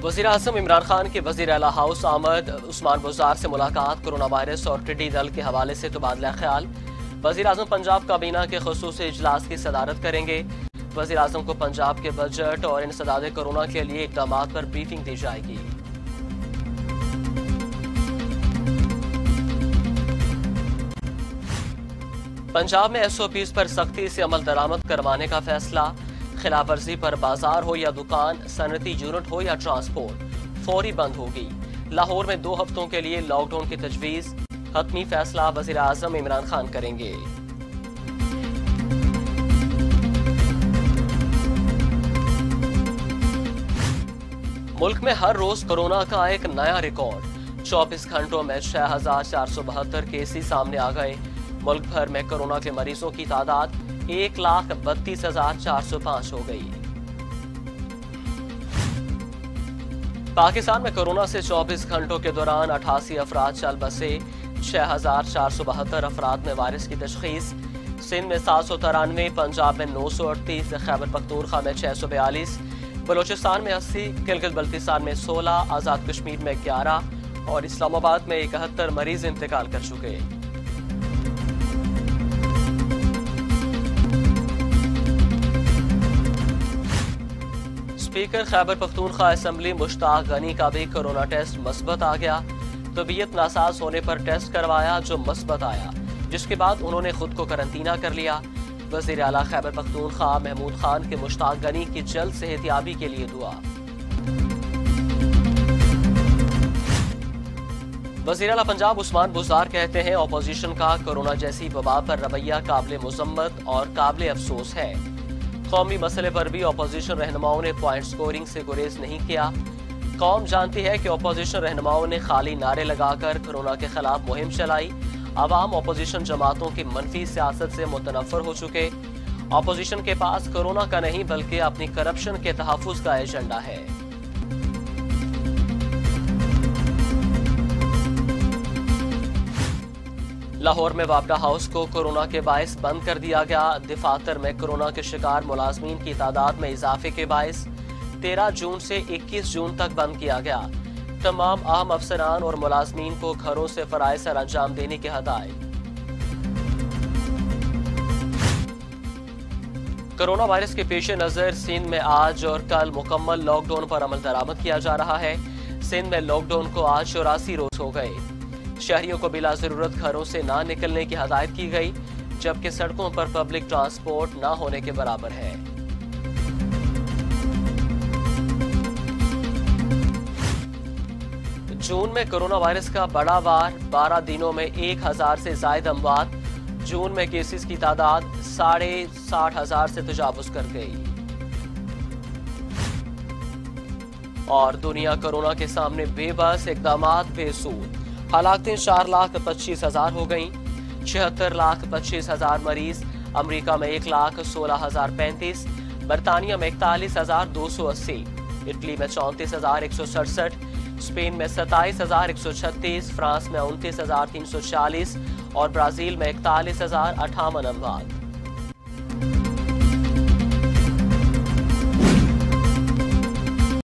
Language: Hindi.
वज़ीर आज़म इमरान खान के वज़ीर आला हाउस आमद उस्मान बुज़दार से मुलाकात। कोरोना वायरस और टिड्डी दल के हवाले से तबादला ख्याल। वज़ीर आज़म पंजाब काबीना के ख़ुसूसी इजलास की सदारत करेंगे। वज़ीर आज़म को पंजाब के बजट और इंसदाद कोरोना के लिए इक़दाम पर ब्रीफिंग दी जाएगी। पंजाब में SOPs पर सख्ती से अमल दरामद करवाने का फैसला। खिलाफ वर्जी पर बाजार हो या दुकान, सनती यूनिट हो या ट्रांसपोर्ट, फौरी बंद होगी। लाहौर में 2 हफ्तों के लिए लॉकडाउन की तजवीज़। हतमी फैसला वज़ीर आज़म इमरान खान करेंगे। मुल्क में हर रोज कोरोना का एक नया रिकॉर्ड। 24 घंटों में 6,472 केसेस सामने आ गए। मुल्क भर में कोरोना के मरीजों की तादाद 1,32,405 हो गई। पाकिस्तान में कोरोना से 24 घंटों के दौरान 88 अफराद चल बसे। 6,472 अफराद में वायरस की तशखीस। सिंध में 793, पंजाब में 938, खैबर पख्तूनख्वा में 642, बलोचिस्तान में 80, गिलगित बल्तिस्तान में 16, आज़ाद कश्मीर में 11 और इस्लामाबाद में 71 मरीज इंतकाल कर चुके। स्पीकर खैबर पख्तूनख्वा असेंबली मुश्ताक गनी का भी कोरोना टेस्ट मस्बत आ गया। तबीयत नासाज होने पर टेस्ट करवाया जो मस्बत आया, जिसके बाद उन्होंने खुद को करंतना कर लिया। वज़ीर आला खैबर पख्तूनख्वा महमूद खान के मुश्ताक गनी की जल्द सेहतियाबी के लिए दुआ। वज़ीर आला पंजाब उस्मान बुज़दार कहते हैं अपोजिशन का कोरोना जैसी वबा पर रवैया काबिल मुज़म्मत और काबिल अफसोस है। कौमी मसले पर भी अपोजिशन रहनुमाओं ने पॉइंट स्कोरिंग से गुरेज नहीं किया। कौम जानती है कि अपोजिशन रहनुमाओं ने खाली नारे लगाकर कोरोना के खिलाफ मुहिम चलाई। अवाम अपोजिशन जमातों की मनफी सियासत से मुतनफ़र हो चुके। अपोजिशन के पास कोरोना का नहीं बल्कि अपनी करप्शन के तहफ़्फ़ुज़ का एजेंडा है। लाहौर में वापडा हाउस को कोरोना के बायस बंद कर दिया गया। दफातर में कोरोना के शिकार मुलाजमीन की तादाद में इजाफे के बायस 13 जून से 21 जून तक बंद किया गया। तमाम अहम अफसरान और मुलाजमीन को घरों से फराइज सर अंजाम देने की हदायत। कोरोना वायरस के पेश नजर सिंध में आज और कल मुकम्मल लॉकडाउन पर अमल दरामद किया जा रहा है। सिंध में लॉकडाउन को आज 84 रोज हो गए। शहरियों को बिला जरूरत घरों से ना निकलने की हदायत की गई, जबकि सड़कों पर पब्लिक ट्रांसपोर्ट ना होने के बराबर है। जून में कोरोना वायरस का बड़ा वार, 12 दिनों में 1,000 से ज्यादा अमवात। जून में केसेस की तादाद 60,500 से तजावुज कर गई। और दुनिया कोरोना के सामने बेबस, इकदामात बेसूद। हलाकतें 4,25,000 हो गईं। 76,25,000 मरीज। अमेरिका में 1,16,035, बरतानिया में 41,280, इटली में 34,167, स्पेन में 27,136, फ्रांस में 29,340 और ब्राजील में 41,058 अमवात।